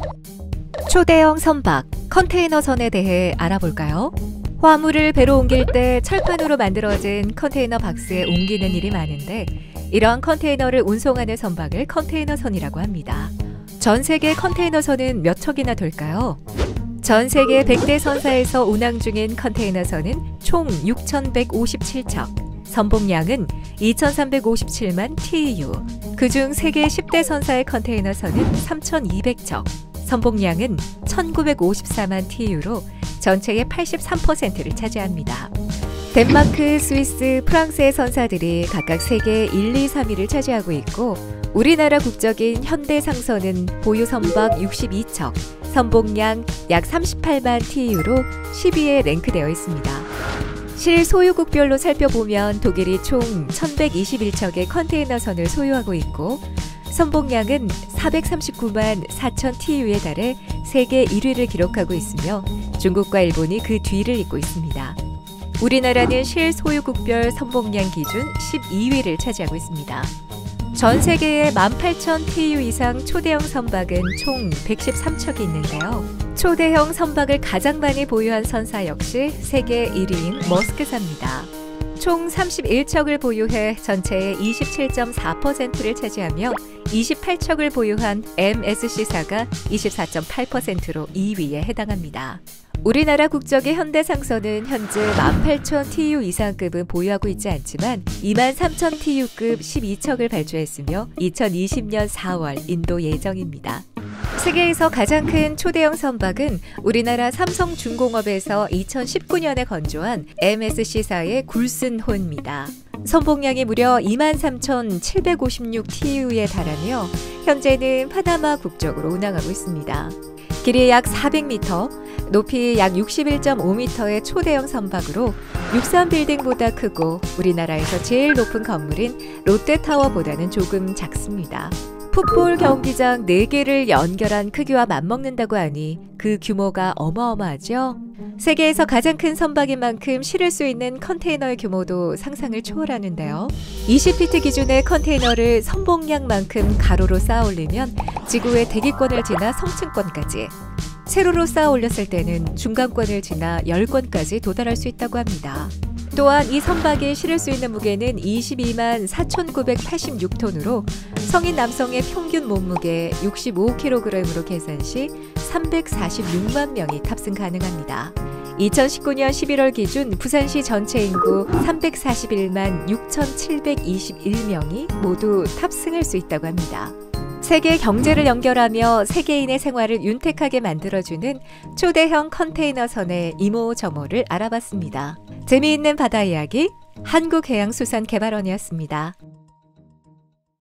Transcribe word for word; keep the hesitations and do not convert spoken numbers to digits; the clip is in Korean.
초대형 선박, 컨테이너선에 대해 알아볼까요? 화물을 배로 옮길 때 철판으로 만들어진 컨테이너 박스에 옮기는 일이 많은데 이러한 컨테이너를 운송하는 선박을 컨테이너선이라고 합니다. 전 세계 컨테이너선은 몇 척이나 될까요? 전 세계 백 대 선사에서 운항 중인 컨테이너선은 총 육천백오십칠 척, 선봉량은 이천삼백오십칠만 티이유, 그중 세계 십 대 선사의 컨테이너선은 삼천이백 척, 선봉량은 천구백오십사만 티이유로 전체의 팔십삼 퍼센트를 차지합니다. 덴마크, 스위스, 프랑스의 선사들이 각각 세계 일, 이, 삼 위를 차지하고 있고 우리나라 국적인 현대상선은 보유 선박 육십이 척, 선봉량 약 삼십팔만 티이유로 십 위에 랭크되어 있습니다. 실소유국별로 살펴보면 독일이 총 천백이십일 척의 컨테이너선을 소유하고 있고 선봉량은 사백삼십구만 사천 티이유에 달해 세계 일 위를 기록하고 있으며 중국과 일본이 그 뒤를 잇고 있습니다. 우리나라는 실소유국별 선봉량 기준 십이 위를 차지하고 있습니다. 전 세계에 만 팔천 티이유 이상 초대형 선박은 총 백십삼 척이 있는데요. 초대형 선박을 가장 많이 보유한 선사 역시 세계 일 위인 머스크사입니다. 총 삼십일 척을 보유해 전체의 이십칠 점 사 퍼센트를 차지하며 이십팔 척을 보유한 엠에스씨사가 이십사 점 팔 퍼센트로 이 위에 해당합니다. 우리나라 국적의 현대상선은 현재 만 팔천 티이유 이상급은 보유하고 있지 않지만 이만 삼천 티이유급 십이 척을 발주했으며 이천이십 년 사월 인도 예정입니다. 세계에서 가장 큰 초대형 선박은 우리나라 삼성중공업에서 이천십구 년에 건조한 엠에스씨사의 굴슨호입니다. 선봉량이 무려 이만 삼천칠백오십육 티이유에 달하며 현재는 파나마 국적으로 운항하고 있습니다. 길이 약 사백 미터, 높이 약 육십일 점 오 미터의 초대형 선박으로 육삼 빌딩보다 크고 우리나라에서 제일 높은 건물인 롯데타워보다는 조금 작습니다. 풋볼 경기장 네 개를 연결한 크기와 맞먹는다고 하니 그 규모가 어마어마하죠? 세계에서 가장 큰 선박인 만큼 실을 수 있는 컨테이너의 규모도 상상을 초월하는데요. 이십 피트 기준의 컨테이너를 선봉량만큼 가로로 쌓아 올리면 지구의 대기권을 지나 성층권까지, 세로로 쌓아 올렸을 때는 중간권을 지나 열권까지 도달할 수 있다고 합니다. 또한 이 선박이 실을 수 있는 무게는 이십이만 사천구백팔십육 톤으로 성인 남성의 평균 몸무게 육십오 킬로그램으로 계산 시 삼백사십육만 명이 탑승 가능합니다. 이천십구 년 십일월 기준 부산시 전체 인구 삼백사십일만 육천칠백이십일 명이 모두 탑승할 수 있다고 합니다. 세계 경제를 연결하며 세계인의 생활을 윤택하게 만들어주는 초대형 컨테이너선의 이모저모를 알아봤습니다. 재미있는 바다 이야기, 한국해양수산개발원이었습니다.